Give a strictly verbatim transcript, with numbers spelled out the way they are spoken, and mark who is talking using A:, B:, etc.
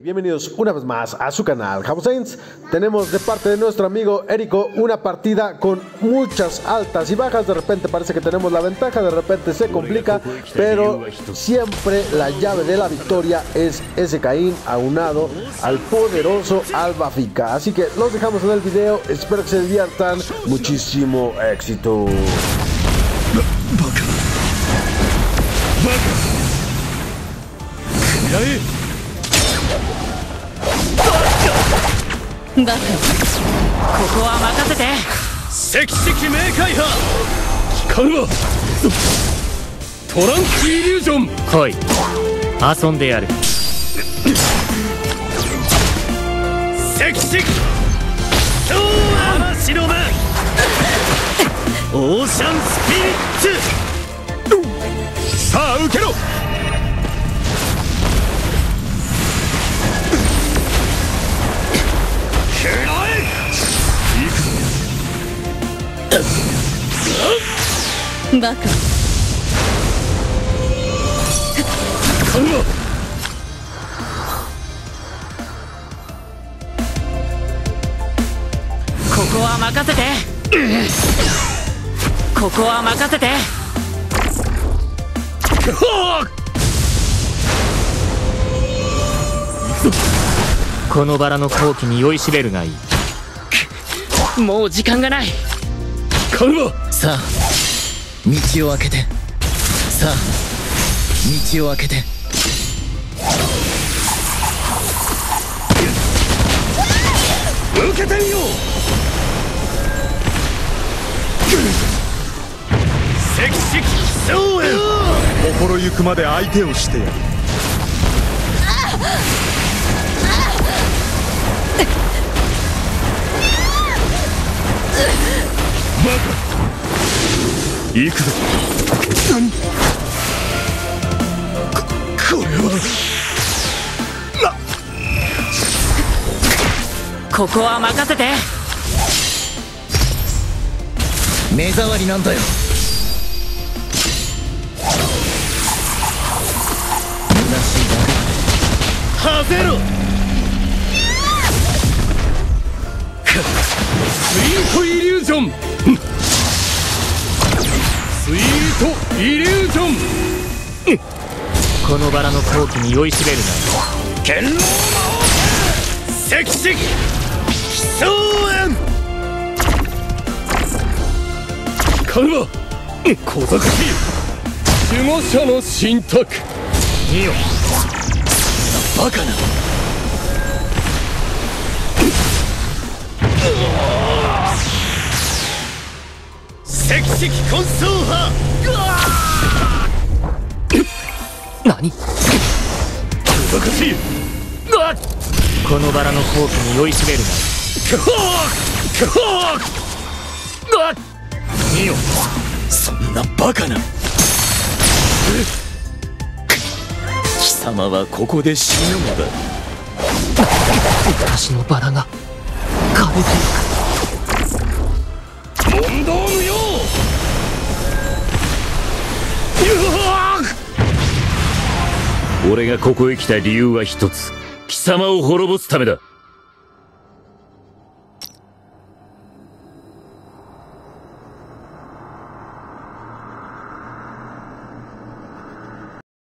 A: Bienvenidos una vez más a su canal Jabo Saints. Tenemos de parte de nuestro amigo Érico una partida con muchas altas y bajas. De repente parece que tenemos la ventaja, de repente se complica, pero siempre la llave de la victoria es ese Caín aunado al poderoso Alba Fica. Así que los dejamos en el video, espero que se diviertan. Muchísimo éxito.
B: バカ、ここは任せて。
C: 赤色冥界派光るわトランクイリュージョン。
D: 来い、遊んでやる。
C: 赤色嵐の目オーシャンスピリッツ。さあ受けろ。
B: バカ、 ここは任せて。ここは任せて。
D: このバラの好機に酔いしれるがいい。
B: もう時間がない。
C: カルマ、
E: さあ道を開けて、さあ道を開けて。
C: 受けてみよう。赤色奇想炎。心ゆくまで相手をしてやる。バカ、行くぞ。何こ、これはな。
B: ここは任せて。
E: 目障りなんだよ。虚しいだけ。
C: はぜろ。スイートイリュージョン。スイートイリュージョン。
D: このバラの好機に酔いしれるが
C: 剣狼魔王赤色奇想炎。カルマ、小賢しい守護者の信託。
D: 見よ、
C: バカな。赤色混走派。
D: 何、
C: 小賢しい。
D: このバラの好機に酔いしれるがいい。見よ、
C: そんなバカな。貴様はここで死ぬのだ。
D: 私のバラが枯れていく。
C: 問答無用。俺がここへ来た理由は一つ。貴様を滅ぼすためだ。